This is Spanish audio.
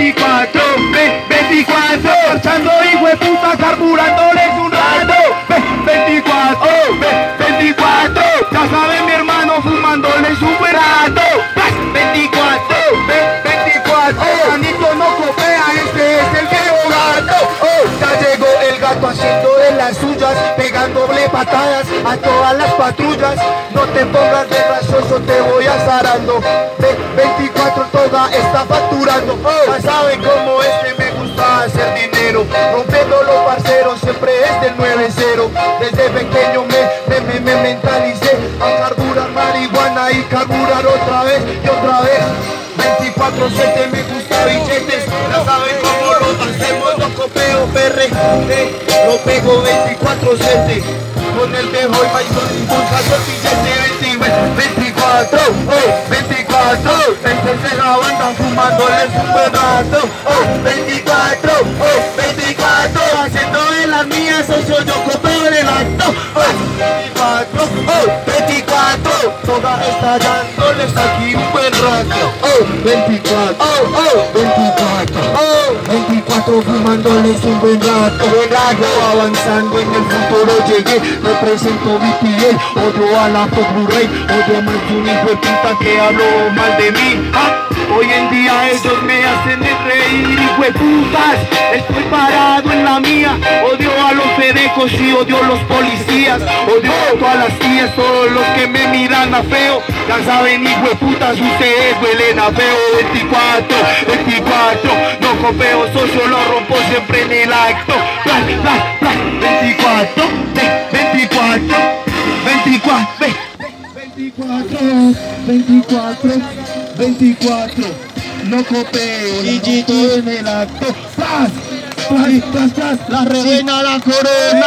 24, 24, marchando hijo de puta, carburándoles un rato. 24, 24, ya saben mi hermano, fumándoles un buen rato. 24, 24, Juanito no copea, este es el viejo gato. Ya llegó el gato haciendo de las suyas, pegándole patadas a todas las patrullas. No te pongas de gracioso, te voy azarando. 24 toda está facturando. Ya saben cómo es que me gusta hacer dinero, rompiendo los parceros, siempre es del 9-0. Desde pequeño me mentalicé a carburar marihuana y carburar otra vez y otra vez. 24/7 me gusta billetes, ya saben cómo lo hacemos, lo copeo perre, lo pego 24/7. Con el viejo y bailo impulsando el billete 24, 24, entonces la banda fumándoles un buen rato. 24, 24, haciendo de las mías, socio, yo copeo en el acto. 24, 24, toda está dándoles aquí un buen rato. 24, 24, fumándoles un buen rato. Avanzando en el futuro llegué, represento mi piel, odio a la Blu-ray, odio más de un hijo de puta que habló mal de mí. Hoy en día ellos me hacen reír, hijo de putas, estoy parado en la mía. Odio a los fedecos y odio a los policías, odio a todas las tías, todos los que me miran a feo. Ya saben, hijo de putas, ustedes huelen a feo. 24, 24, no copeo, socio, lo rompo siempre en el acto. 24, 24, 24, 24, 24, no copeo, y en el acto. Tras, la reina la corona.